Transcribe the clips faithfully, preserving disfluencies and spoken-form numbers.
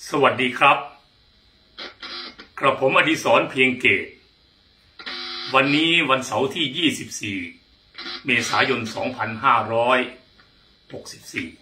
สวัสดีครับกระผมอดิศรเพียงเกตวันนี้วันเสาร์ที่ยี่สิบสี่เมษายนสองพันห้าร้อยหกสิบสี่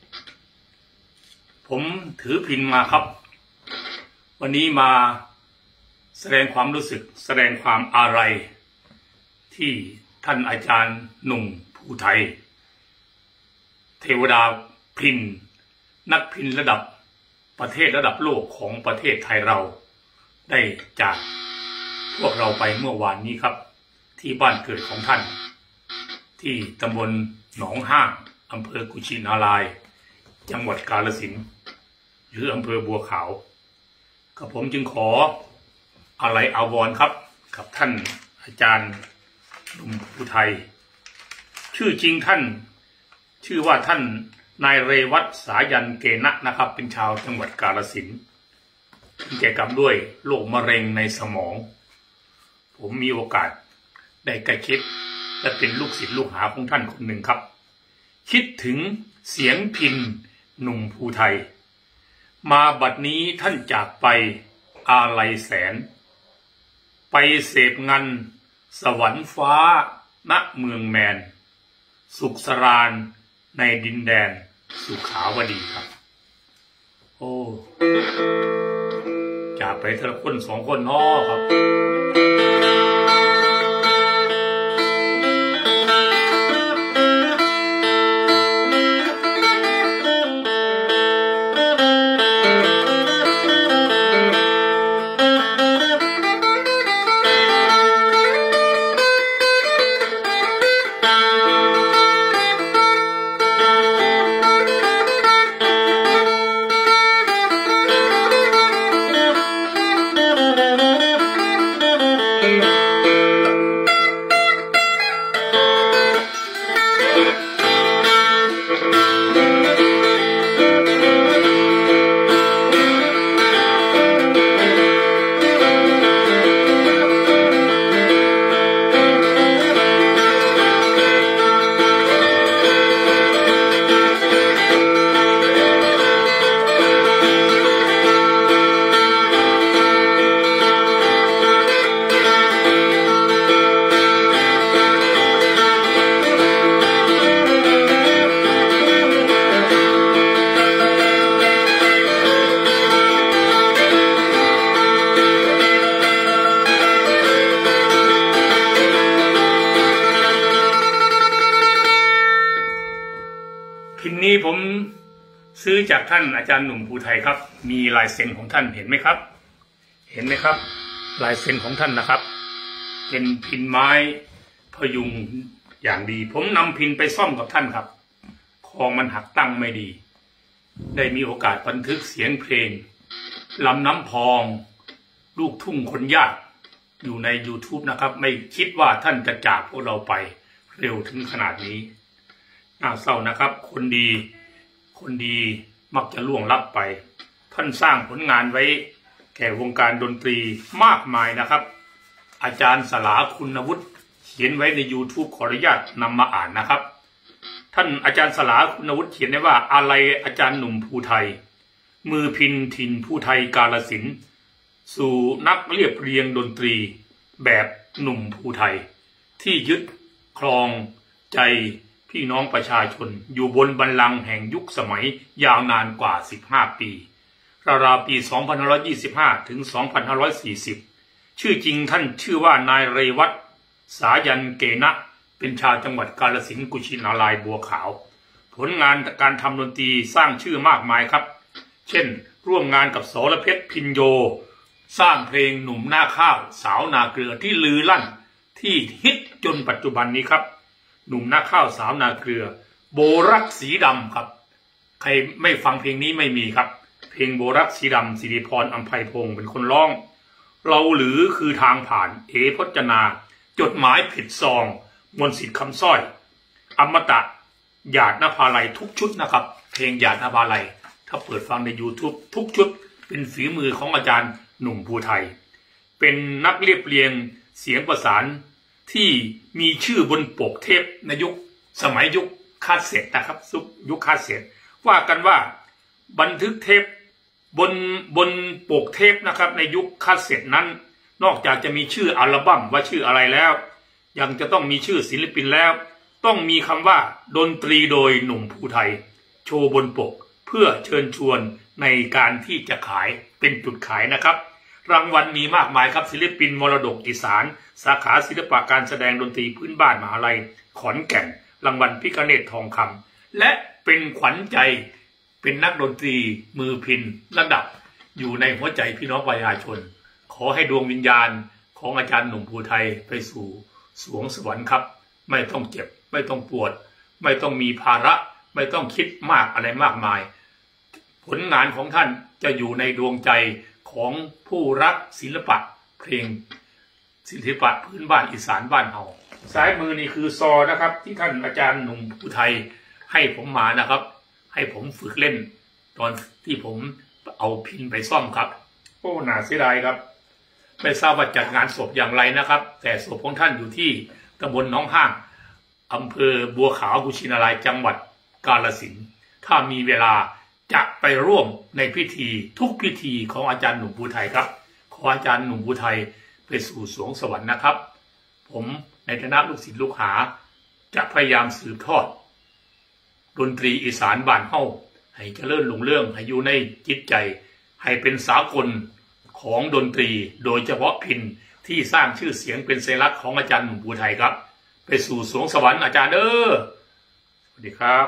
ผมถือพิณมาครับวันนี้มาแสดงความรู้สึกแสดงความอาลัยที่ท่านอาจารย์หนุ่มภูไทยเทวดาพิณนักพิณระดับประเทศระดับโลกของประเทศไทยเราได้จากพวกเราไปเมื่อวานนี้ครับที่บ้านเกิดของท่านที่ตำบลหนองห้างอำเภอกุชินารายณ์จังหวัดกาฬสินธุ์หรืออำเภอบัวขาวกับผมจึงขออาลัยอาวรณ์ครับกับท่านอาจารย์หนุ่มภูไทยชื่อจริงท่านชื่อว่าท่านนายเรวัตสายันเกณะนะครับเป็นชาวจังหวัดกาฬสินธุ์แก่กรรมด้วยโรคมะเร็งในสมองผมมีโอกาสได้ใกล้ชิดและเป็นลูกศิษย์ลูกหาของท่านคนหนึ่งครับคิดถึงเสียงพิณหนุ่มภูไทยมาบัดนี้ท่านจากไปอาลัยแสนไปเสพเงินสวรรค์ฟ้าณเมืองแมนสุขสรานในดินแดนสุขาวดีครับโอ้จากไปเธอคนสองคนน้อครับพิณนี้ผมซื้อจากท่านอาจารย์หนุ่มภูไทยครับมีลายเซ็นของท่านเห็นไหมครับเห็นไหมครับลายเซ็นของท่านนะครับเป็นพิณไม้พยุงอย่างดีผมนำพิณไปซ่อมกับท่านครับคอมันหักตั้งไม่ดีได้มีโอกาสบันทึกเสียงเพลงลำน้ำพองลูกทุ่งคนยากอยู่ใน ยูทูบ นะครับไม่คิดว่าท่านจะจากพวกเราไปเร็วถึงขนาดนี้น่าเศร้านะครับคนดีคนดีมักจะล่วงลับไปท่านสร้างผลงานไว้แก่วงการดนตรีมากมายนะครับอาจารย์สลาคุณวุฒิเขียนไว้ใน ยูทูบ ขออนุญาตนำมาอ่านนะครับท่านอาจารย์สลาคุณวุฒิเขียนไว้ว่าอาลัยอาจารย์หนุ่มภูไทยมือพิณถิ่นภูไทยกาฬสินธุ์สู่นักเรียบเรียงดนตรีแบบหนุ่มภูไทยที่ยึดครองใจพี่น้องประชาชนอยู่บนบัลลังก์แห่งยุคสมัยยาวนานกว่าสิบห้าปีราวๆปีสองพันห้าร้อยยี่สิบห้าถึงสองพันห้าร้อยสี่สิบชื่อจริงท่านชื่อว่านายเรวัตสายันเกณะเป็นชาวจังหวัดกาฬสินธุ์กุชินารายณ์บัวขาวผลงานการทำดนตรีสร้างชื่อมากมายครับเช่นร่วมงานกับสรเพชรพินโยสร้างเพลงหนุ่มหน้าข้าวสาวนาเกลือที่ลือลั่นที่ฮิตจนปัจจุบันนี้ครับหนุ่มหน้าข้าวสาวนาเกลือโบรักสีดำครับใครไม่ฟังเพลงนี้ไม่มีครับเพลงโบรักสีดำสิริพรอัมไพพงศ์เป็นคนร้องเราหรือคือทางผ่านเอพจนาจดหมายผิดซองมนต์สิทธิ์คำสร้อยอมตะหยาดนภาลัยทุกชุดนะครับเพลงหยาดนภาลัยถ้าเปิดฟังใน ยูทูบ ทุกชุดเป็นฝีมือของอาจารย์หนุ่มภูไทยเป็นนักเรียบเรียงเสียงประสานที่มีชื่อบนปกเทปในยุคสมัยยุคคาสเซ็ตนะครับยุคคาสเซ็ตว่ากันว่าบันทึกเทปบนบนปกเทปนะครับในยุคคาสเซ็ตนั้นนอกจากจะมีชื่ออัลบั้มว่าชื่ออะไรแล้วยังจะต้องมีชื่อศิลปินแล้วต้องมีคำว่าดนตรีโดยหนุ่มภูไทยโชว์บนปกเพื่อเชิญชวนในการที่จะขายเป็นจุดขายนะครับรางวัลมีมากมายครับศิลปินมรดกอีสานสาขาศิลปะการแสดงดนตรีพื้นบ้านมหาลัยขอนแก่นรางวัลพิฆเนศทองคำและเป็นขวัญใจเป็นนักดนตรีมือพินระดับอยู่ในหัวใจพี่น้องประชาชนขอให้ดวงวิญญาณของอาจารย์หนุ่มภูไทยไปสู่สวงสวรรค์ครับไม่ต้องเจ็บไม่ต้องปวดไม่ต้องมีภาระไม่ต้องคิดมากอะไรมากมายผลงานของท่านจะอยู่ในดวงใจของผู้รักศิลปะเพลงศิลปะพื้นบ้านอีสานบ้านเฮาซ้ายมือนี่คือซอนะครับที่ท่านอาจารย์หนุ่มภูไทยให้ผมมานะครับให้ผมฝึกเล่นตอนที่ผมเอาพินไปซ่อมครับโอ้น่าเสียดายครับไม่ทราบว่าจัดงานศพอย่างไรนะครับแต่ศพของท่านอยู่ที่ตำบลหนองห้างอำเภอบัวขาวกุชินารายจังหวัดกาฬสินธุ์ถ้ามีเวลาจะไปร่วมในพิธีทุกพิธีของอาจารย์หนุ่มภูไทยครับขออาจารย์หนุ่มภูไทยไปสู่สวงสวรรค์นะครับผมในฐานะลูกศิษย์ลูกหาจะพยายามสืบทอดดนตรีอีสานบ้านเฮาให้เจริญรุ่งเรืองให้อยู่ในจิตใจให้เป็นสากลของดนตรีโดยเฉพาะพิณที่สร้างชื่อเสียงเป็นสัญลักษณ์ของอาจารย์หนุ่มภูไทยครับไปสู่สวงสวรรค์อาจารย์เด้อสวัสดีครับ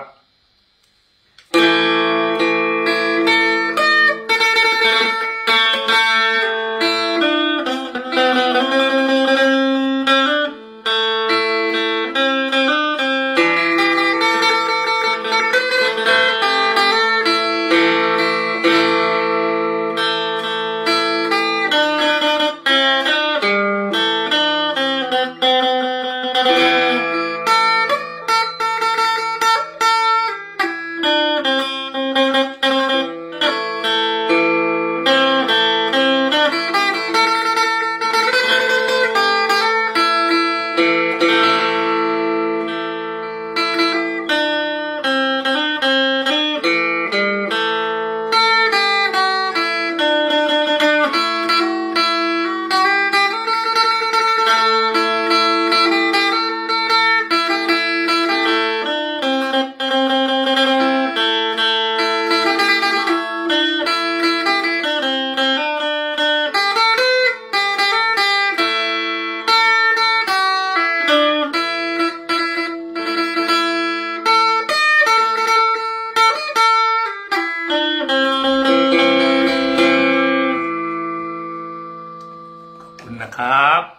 นะครับ